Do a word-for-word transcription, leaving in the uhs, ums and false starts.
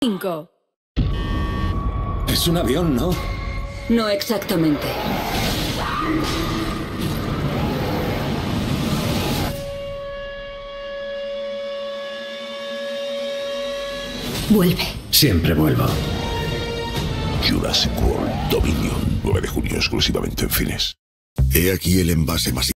cinco. Es un avión, ¿no? No exactamente. Vuelve. Siempre vuelvo. Jurassic World Dominion, nueve de junio exclusivamente en cines. He aquí el envase más